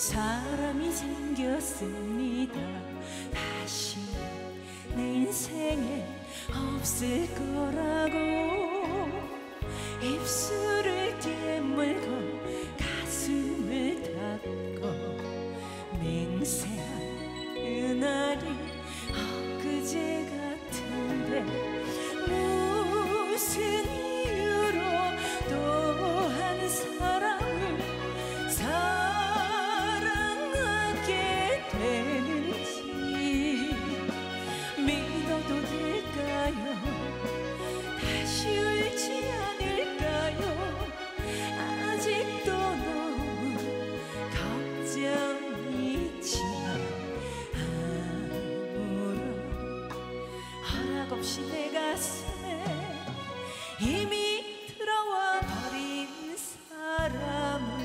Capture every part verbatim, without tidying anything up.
사람이 생겼습니다. 다시 내 인생에 없을 거라고 입술을 깨물고 가슴을 닫고 맹세한 그날이 엊그제 같은데 무슨 이유로 또 한 사람을 사랑하게 되는지 믿어도 될까요? 다시 울지 않을까요? 아직도 너무 걱정이지만 아무런 허락 없이 내 가슴에 이미 들어와 버린 사람을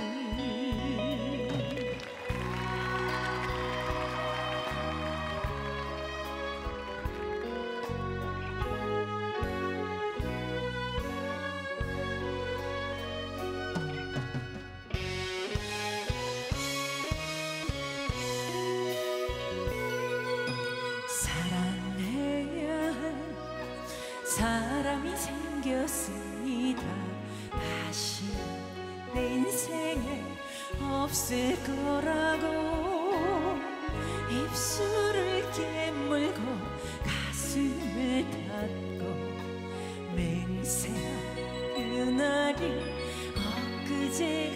사람이 생겼습니다. 다시 내 인생에 없을 거라고 입술을 깨물고 가슴을 닫고 맹세한 그날이 엊그제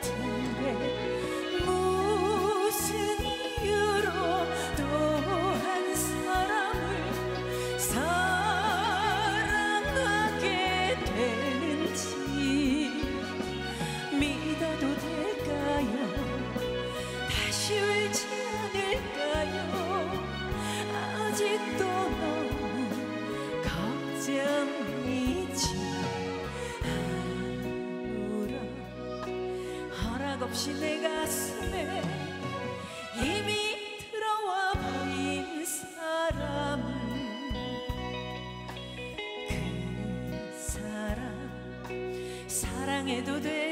같은데 무슨 이유로 또 한 사람을 믿어도 될까요? 다시 울지 않을까요? 아직도 너무 걱정이지만 아무런 허락 없이 내 가슴에 이미 들어와 버린 사람을 그 사람 사랑해도 돼